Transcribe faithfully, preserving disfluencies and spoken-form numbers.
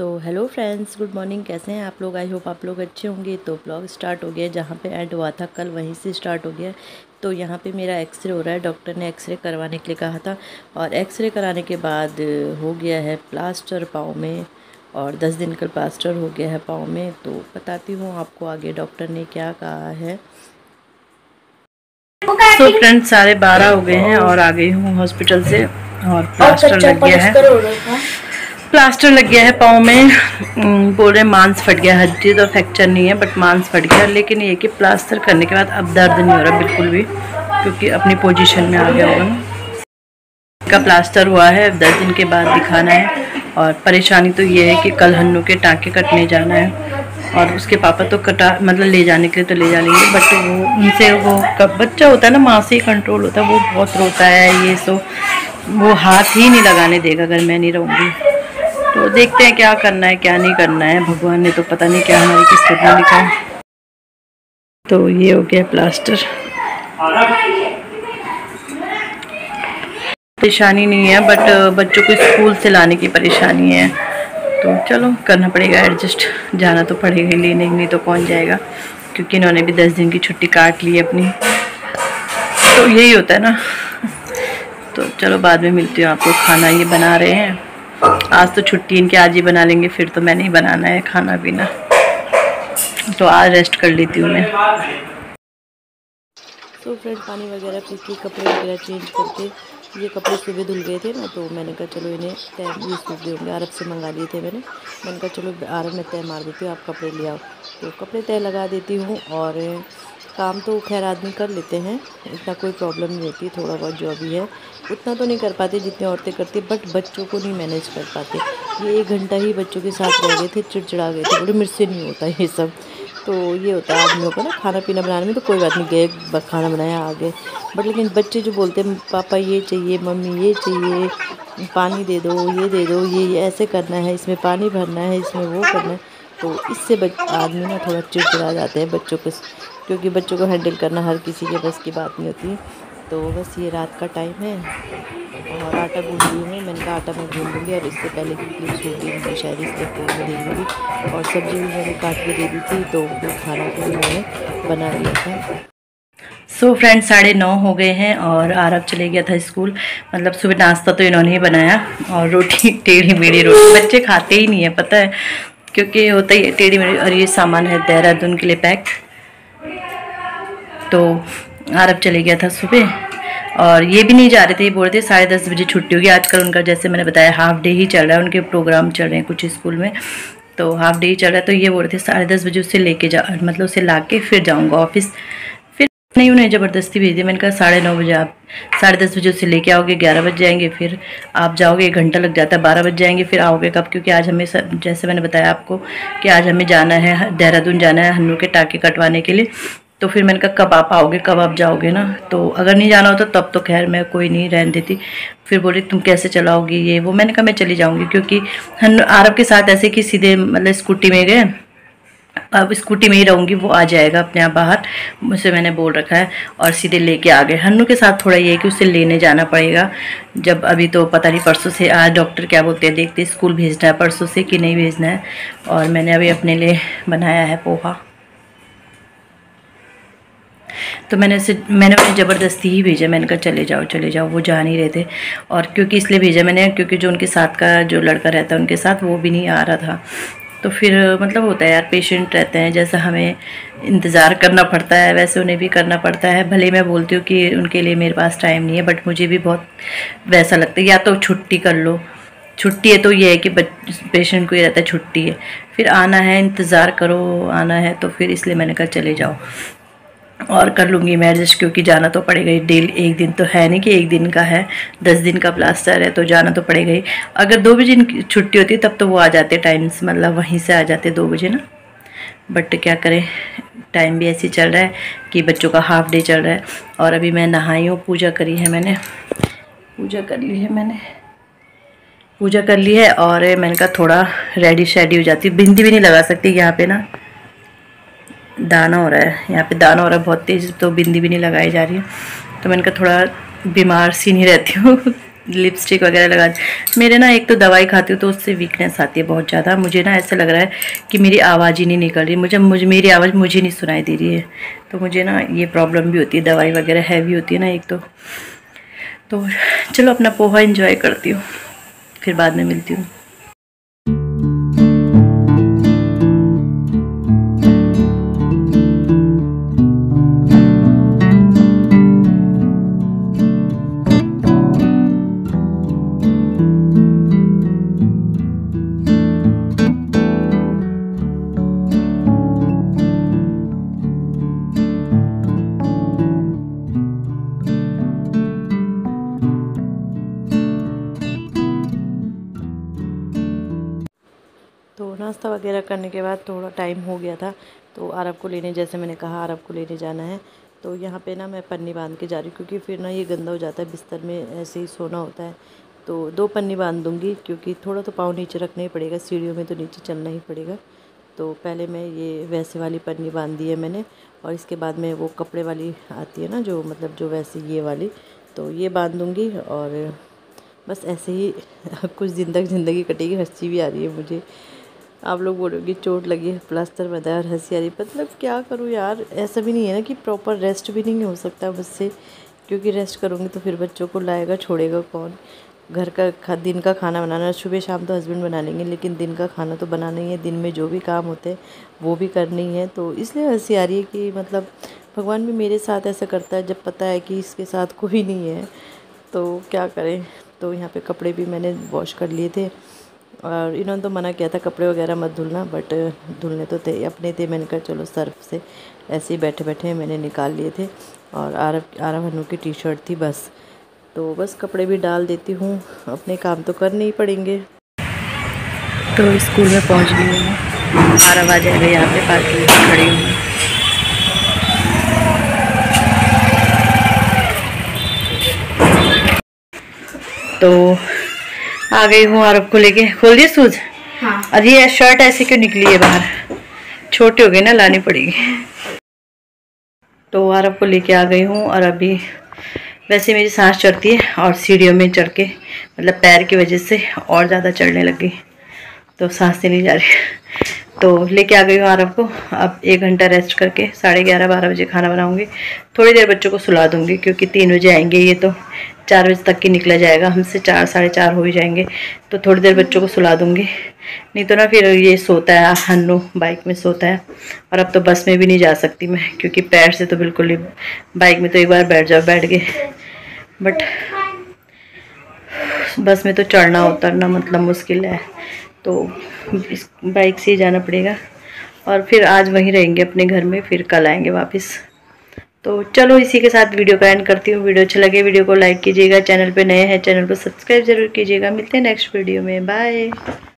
सो hello friends, good morning. कैसे हैं आप लोग? आई होप आप लोग अच्छे होंगे। तो ब्लॉग स्टार्ट हो गया, जहाँ पे एंड हुआ था कल वहीं से स्टार्ट हो गया। तो यहाँ पे मेरा एक्सरे हो रहा है। डॉक्टर ने एक्सरे करवाने के लिए कहा था और एक्सरे कराने के बाद हो गया है प्लास्टर पाँव में, और दस दिन का प्लास्टर हो गया है पाँव में। तो बताती हूँ आपको आगे डॉक्टर ने क्या कहा है। सो so फ्रेंड्स, साढ़े बारह हो गए हैं और आ गई हूँ हॉस्पिटल से और प्लास्टर लग गया है। प्लास्टर लग गया है पाँव में। बोल रहे मांस फट गया, हड्डी तो फ्रैक्चर नहीं है बट मांस फट गया। लेकिन ये कि प्लास्टर करने के बाद अब दर्द नहीं हो रहा बिल्कुल भी, क्योंकि अपनी पोजीशन में आ गया होगा। का प्लास्टर हुआ है, दस दिन के बाद दिखाना है। और परेशानी तो ये है कि कल हन्नू के टाँके कटने जाना है और उसके पापा तो कटा मतलब ले जाने के लिए तो ले जा लेंगे, बट वो उनसे वो कब बच्चा होता है ना, माँ से ही कंट्रोल होता है। वो बहुत रोता है, ये सो वो हाथ ही नहीं लगाने देगा अगर मैं नहीं रहूँगी। तो देखते हैं क्या करना है क्या नहीं करना है। भगवान ने तो पता नहीं क्या हमारी किस्मत में लिखा है। तो ये हो गया प्लास्टर। परेशानी नहीं है बट बच्चों को स्कूल से लाने की परेशानी है। तो चलो करना पड़ेगा एडजस्ट, जाना तो पड़ेगा ही, लेने नहीं तो कौन जाएगा, क्योंकि इन्होंने भी दस दिन की छुट्टी काट ली अपनी। तो यही होता है ना। तो चलो बाद में मिलती हूँ आपको। खाना ये बना रहे हैं, आज तो छुट्टी इनकी, आज ही बना लेंगे, फिर तो मैंने ही बनाना है खाना पीना। तो आज रेस्ट कर लेती हूँ मैं। तो फ्रेंड, पानी वगैरह पी के कपड़े वगैरह चेंज करके, ये कपड़े सुबह धुल गए थे ना, तो मैंने कहा चलो इन्हें तय ये सूख गए होंगे, अरब से मंगा लिए थे मैंने मैंने कहा चलो अरब में तय मार देती हूँ, आप कपड़े ले आओ। तो कपड़े तय लगा देती हूँ। और काम तो खैर आदमी कर लेते हैं, इतना कोई प्रॉब्लम नहीं होती। थोड़ा बहुत जो अभी है उतना तो नहीं कर पाते जितनी औरतें करती, बट बच्चों को नहीं मैनेज कर पाते। ये एक घंटा ही बच्चों के साथ रह गए थे, चिड़चिड़ा गए थे, बोले मेरे से नहीं होता ये सब। तो ये होता है आदमियों को ना, खाना पीना बनाने में तो कोई बात नहीं, गए खाना बनाया आ गए। बट लेकिन बच्चे जो बोलते हैं पापा ये चाहिए, मम्मी ये चाहिए, पानी दे दो, ये दे दो, ये, ये ऐसे करना है, इसमें पानी भरना है, इसमें वो करना है, तो इससे आदमी ना थोड़ा चिड़चिड़ा जाते हैं बच्चों को, क्योंकि बच्चों को हैंडल करना हर किसी के बस की बात नहीं होती। तो बस ये रात का टाइम है और आटा गूंद रही हूँ। मैंने कहा आटा मैं गूंद दूँगी और इससे पहले की क्लिप छूट गई मुझे, शायद इसलिए फोन में देख लूँगी। और सब्ज़ी भी मैंने काट के दे दी थी, तो फिर खाना भी मैंने बना लिया था। सो so फ्रेंड्स, साढ़े नौ हो गए हैं और आरब चले गया था स्कूल। मतलब सुबह नाश्ता तो इन्होंने ही बनाया, और रोटी टेढ़ी मेढ़ी रोटी बच्चे खाते ही नहीं है, पता है, क्योंकि होता ही है टेढ़ी मेढ़ी। और ये सामान है देहरादून के लिए पैक। तो आरब चले गया था सुबह और ये भी नहीं जा रहे थे, ये बोल रहे थे साढ़े दस बजे छुट्टी होगी। आजकल उनका जैसे मैंने बताया हाफ डे ही चल रहा है, उनके प्रोग्राम चल रहे हैं कुछ स्कूल में, तो हाफ डे ही चल रहा है। तो ये बोल रहे थे साढ़े दस बजे उससे लेके जा, मतलब उसे ला के फिर जाऊँगा ऑफिस। फिर नहीं, उन्हें ज़बरदस्ती भेज दी। मैंने कहा साढ़े नौ बजे आप साढ़े दस बजे उसे लेके आओगे, ग्यारह बज जाएंगे, फिर आप जाओगे, एक घंटा लग जाता है, बारह बज जाएंगे, फिर आओगे कब? क्योंकि आज हमें जैसे मैंने बताया आपको कि आज हमें जाना है देहरादून, जाना है हन्नू के टाँके कटवाने के लिए। तो फिर मैंने कहा कब आप आओगे, कब आप जाओगे ना। तो अगर नहीं जाना होता तब तो खैर मैं कोई नहीं रहने देती। फिर बोली तुम कैसे चलाओगी ये वो। मैंने कहा मैं चली जाऊंगी, क्योंकि हम आरब के साथ ऐसे कि सीधे मतलब स्कूटी में गए, अब स्कूटी में ही रहूँगी, वो आ जाएगा अपने आप बाहर, मुझसे मैंने बोल रखा है, और सीधे लेके आ गए। हन्नू के साथ थोड़ा ये है कि उसे लेने जाना पड़ेगा, जब अभी तो पता नहीं परसों से, आज डॉक्टर क्या बोलते हैं देखते, स्कूल भेजना है परसों से कि नहीं भेजना है। और मैंने अभी अपने लिए बनाया है पोहा, तो मैंने उसे मैंने उन्हें ज़बरदस्ती ही भेजा। मैंने कहा चले जाओ चले जाओ, वो जा नहीं रहे थे। और क्योंकि इसलिए भेजा मैंने, क्योंकि जो उनके साथ का जो लड़का रहता है उनके साथ, वो भी नहीं आ रहा था। तो फिर मतलब होता है यार, पेशेंट रहते हैं, जैसा हमें इंतज़ार करना पड़ता है वैसे उन्हें भी करना पड़ता है। भले मैं बोलती हूँ कि उनके लिए मेरे पास टाइम नहीं है, बट मुझे भी बहुत वैसा लगता है, या तो छुट्टी कर लो, छुट्टी है तो ये है कि पेशेंट को ये रहता है छुट्टी है, फिर आना है, इंतज़ार करो, आना है। तो फिर इसलिए मैंने कहा चले जाओ, और कर लूँगी मैं एडजस्ट, क्योंकि जाना तो पड़ेगा ही। डेली एक दिन तो है नहीं कि एक दिन का है, दस दिन का प्लास्टर है, तो जाना तो पड़ेगा ही। अगर दो बजे की छुट्टी होती तब तो वो आ जाते टाइम से, मतलब वहीं से आ जाते दो बजे ना। बट क्या करें, टाइम भी ऐसे चल रहा है कि बच्चों का हाफ डे चल रहा है। और अभी मैं नहाई हूँ, पूजा करी है मैंने, पूजा कर ली है मैंने पूजा कर ली है। और मैंने कहा थोड़ा रेडी शेडी हो जाती, बिंदी भी नहीं लगा सकती, यहाँ पे ना दाना हो रहा है, यहाँ पे दाना हो रहा है बहुत तेज़, तो बिंदी भी नहीं लगाई जा रही है। तो मैंने कहा थोड़ा बीमार सी नहीं रहती हूँ लिपस्टिक वगैरह लगा। मेरे ना एक तो दवाई खाती हूँ तो उससे वीकनेस आती है बहुत ज़्यादा। मुझे ना ऐसा लग रहा है कि मेरी आवाज़ ही नहीं निकल रही, मुझे मुझे मेरी आवाज़ मुझे नहीं सुनाई दे रही है। तो मुझे ना ये प्रॉब्लम भी होती है, दवाई वगैरह हैवी होती है ना एक तो। तो चलो अपना पोहा एंजॉय करती हूँ, फिर बाद में मिलती हूँ। तो नाश्ता वगैरह करने के बाद थोड़ा टाइम हो गया था, तो आरव को लेने, जैसे मैंने कहा आरव को लेने जाना है। तो यहाँ पे ना मैं पन्नी बांध के जा रही हूँ, क्योंकि फिर ना ये गंदा हो जाता है, बिस्तर में ऐसे ही सोना होता है। तो दो पन्नी बांध दूँगी, क्योंकि थोड़ा तो पाँव नीचे रखना ही पड़ेगा, सीढ़ियों में तो नीचे चलना ही पड़ेगा। तो पहले मैं ये वैसे वाली पन्नी बांध दी है मैंने, और इसके बाद में वो कपड़े वाली आती है ना, जो मतलब जो वैसे ये वाली, तो ये बांध दूँगी। और बस ऐसे ही कुछ दिन तक ज़िंदगी कटेगी। हंसी भी आ रही है मुझे, आप लोग बोलोगे चोट लगी है, प्लास्टर बंधा है और हंसी आ रही है। मतलब क्या करूँ यार, ऐसा भी नहीं है ना कि प्रॉपर रेस्ट भी नहीं हो सकता मुझसे, क्योंकि रेस्ट करूँगी तो फिर बच्चों को लाएगा छोड़ेगा कौन। घर का खा, दिन का खाना बनाना, सुबह शाम तो हस्बैंड बना लेंगे, लेकिन दिन का खाना तो बनाना ही है। दिन में जो भी काम होते हैं वो भी करनी है। तो इसलिए हंसी आ रही है कि मतलब भगवान भी मेरे साथ ऐसा करता है जब पता है कि इसके साथ कोई नहीं है, तो क्या करें। तो यहाँ पे कपड़े भी मैंने वॉश कर लिए थे, और इन्होंने तो मना किया था कपड़े वगैरह मत धुलना, बट धुलने तो थे अपने थे। मैंने कहा चलो सर्फ से ऐसे ही बैठे बैठे मैंने निकाल लिए थे। और आरव आरव हनु की टी शर्ट थी बस, तो बस कपड़े भी डाल देती हूँ, अपने काम तो करने ही पड़ेंगे। तो स्कूल में पहुँच गई हूँ, आरव आ जाएगा यहाँ पे, पार्किंग में खड़ी हूँ। तो आ गई हूँ आरव को लेके। खोल दिए शूज? हाँ। अरे ये शर्ट ऐसे क्यों निकली है बाहर, छोटी हो गई ना, लानी पड़ेगी। तो आरव को लेके आ गई हूँ, और अभी वैसे मेरी सांस चढ़ती है, और सीढ़ियों में चढ़ के मतलब पैर की वजह से और ज़्यादा चढ़ने लग गई, तो सांस नहीं जा रही। तो लेके आ गई हूँ आरव को। अब एक घंटा रेस्ट करके साढ़े ग्यारह बारह बजे खाना बनाऊँगी। थोड़ी देर बच्चों को सुला दूँगी, क्योंकि तीन बजे आएंगे ये, तो चार बजे तक की निकला जाएगा, हमसे चार साढ़े चार हो ही जाएंगे। तो थोड़ी देर बच्चों को सुला दूँगी, नहीं तो ना फिर ये सोता है, हन्नू बाइक में सोता है। और अब तो बस में भी नहीं जा सकती मैं, क्योंकि पैर से तो बिल्कुल ही, बाइक में तो एक बार बैठ जाओ बैठ गए, बट बस में तो चढ़ना उतरना मतलब मुश्किल है। तो इस बाइक से ही जाना पड़ेगा, और फिर आज वहीं रहेंगे अपने घर में, फिर कल आएंगे वापस। तो चलो इसी के साथ वीडियो का एंड करती हूँ। वीडियो अच्छा लगे वीडियो को लाइक कीजिएगा, चैनल पे नए हैं चैनल को सब्सक्राइब जरूर कीजिएगा। मिलते हैं नेक्स्ट वीडियो में, बाय।